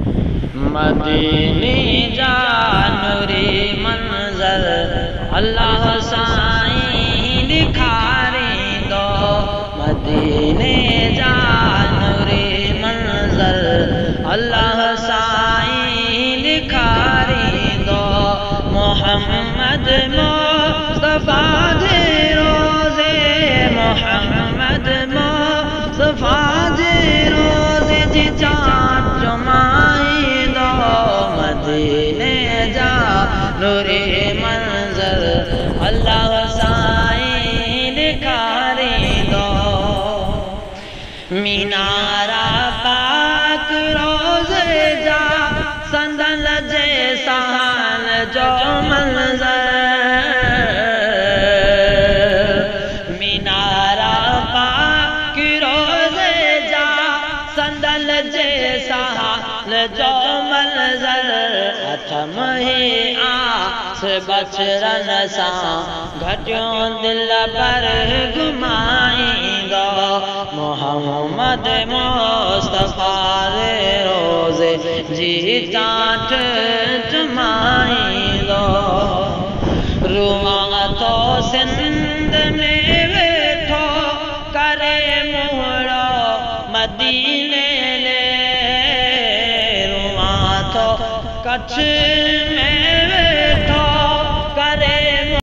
मदीने जा नूरे मंज़र अल्लाह साईं ॾेखारे दो। मदीने जा नूरे मंज़र अल्लाह साईं ॾेखारे दो। मोहम्मद मुस्तफ़ा जे रोज़े, मोहम्मद मुस्तफ़ा जे रोज़े जी चाँद चुमाए दो। मदीने जा नूरे मंज़र अल्लाह साईं ॾेखारे दो। मीनारा पाक रोज़े जा संदल जे सहान जो मंज़र। मीनारा पाक रोज़े जा संदल जे सहान जो मंज़र। अठम ही आस बचरन सां घटियों दिल पर घुमाईंदो। मोहम्मद मुस्तफ़ा जे रोज़े जी चाट चुमाईंदो। रुआं तो सिंध में वेठो करे मुहड़ो मदीने ले। रुआं तो कच्छ